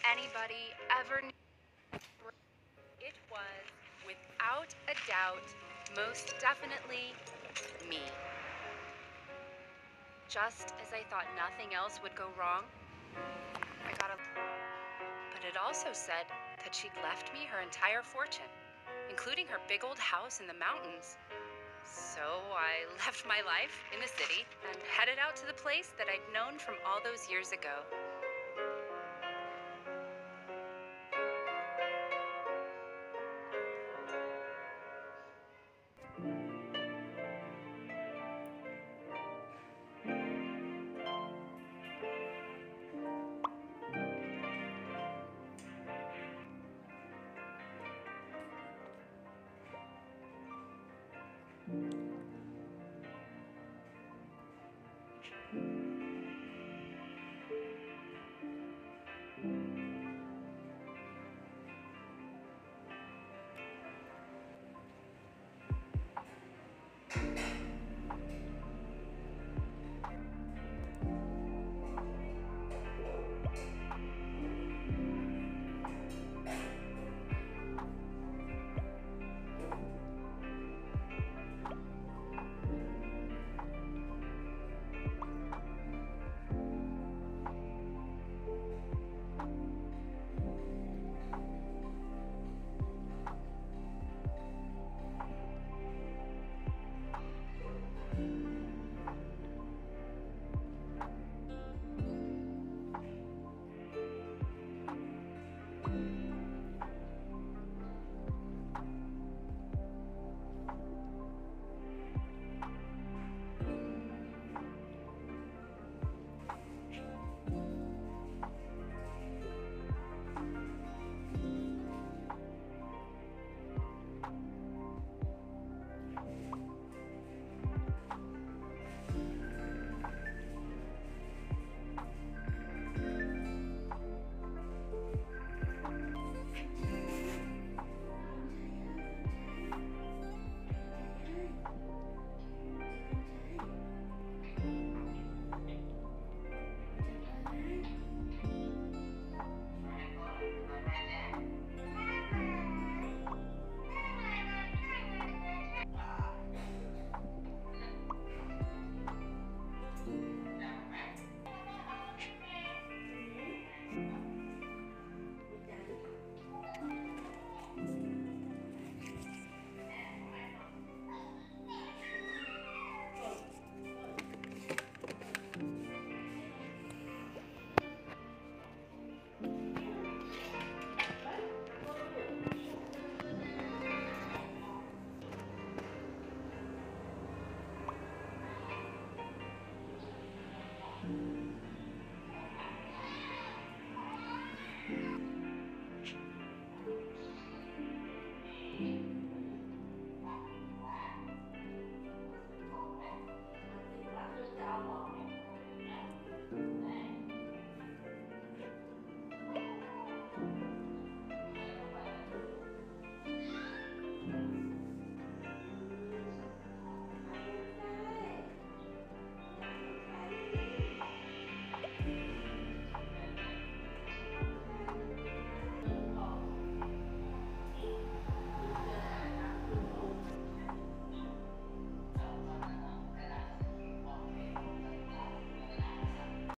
anybody ever knew, it was, without a doubt, most definitely me. Just as I thought nothing else would go wrong, I got a... But it also said that she'd left me her entire fortune, including her big old house in the mountains. So I left my life in the city and headed out to the place that I'd known from all those years ago.